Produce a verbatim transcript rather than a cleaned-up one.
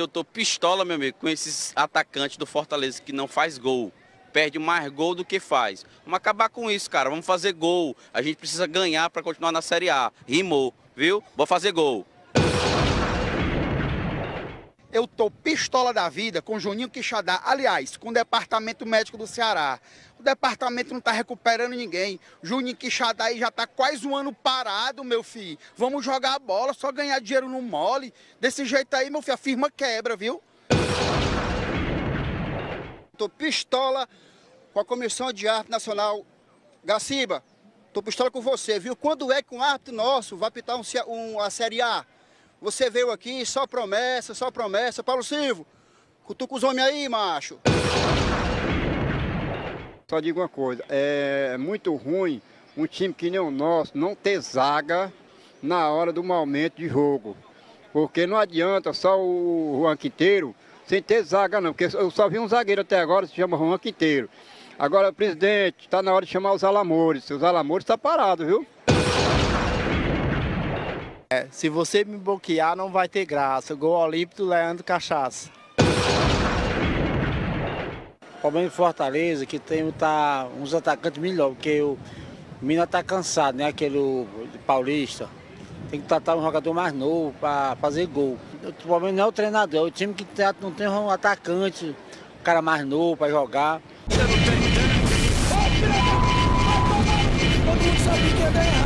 eu tô pistola, meu amigo, com esses atacantes do Fortaleza que não faz gol. Perde mais gol do que faz. Vamos acabar com isso, cara. Vamos fazer gol. A gente precisa ganhar para continuar na Série A. Rimou, viu? Vou fazer gol. Eu tô pistola da vida com Juninho Quixadá, aliás, com o Departamento Médico do Ceará. O departamento não tá recuperando ninguém. Juninho Quixadá aí já tá quase um ano parado, meu filho. Vamos jogar a bola, só ganhar dinheiro no mole. Desse jeito aí, meu filho, a firma quebra, viu? Tô pistola com a Comissão de Árbitro Nacional. Gaciba, tô pistola com você, viu? Quando é que um árbitro nosso vai apitar um, um, a Série A? Você veio aqui, só promessa, só promessa. Paulo Silva, cutuca os homens aí, macho. Só digo uma coisa, é muito ruim um time que nem o nosso não ter zaga na hora do momento de jogo. Porque não adianta só o Juan Quinteiro sem ter zaga não, porque eu só vi um zagueiro até agora, se chama Juan Quinteiro. Agora, presidente, está na hora de chamar os Alamores. Os Alamores estão parados, viu? É, se você me bloquear, não vai ter graça. Gol olímpico, Leandro Cachaça. O problema de Fortaleza é que tem tá, uns atacantes melhor, porque o Mina tá cansado, né? Aquele o, o Paulista. Tem que tratar um jogador mais novo para fazer gol. O problema não é o treinador, é o time que não tem um atacante, um cara mais novo para jogar. Todo mundo sabe que é